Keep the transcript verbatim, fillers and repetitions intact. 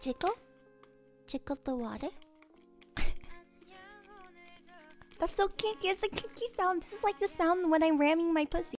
Jiggle? Jiggle the water? That's so kinky. It's a kinky sound. This is like the sound when I'm ramming my pussy.